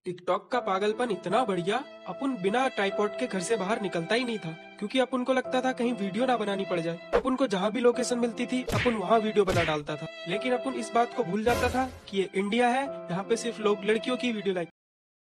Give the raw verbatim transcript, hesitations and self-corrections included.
TikTok का पागलपन इतना बढ़िया, अपन बिना ट्राइपॉड के घर से बाहर निकलता ही नहीं था, क्योंकि अपन को लगता था कहीं वीडियो ना बनानी पड़ जाए। अपन को जहाँ भी लोकेशन मिलती थी अपन वहाँ वीडियो बना डालता था, लेकिन अपन इस बात को भूल जाता था कि ये इंडिया है, यहाँ पे सिर्फ लोग लड़कियों की वीडियो लाइक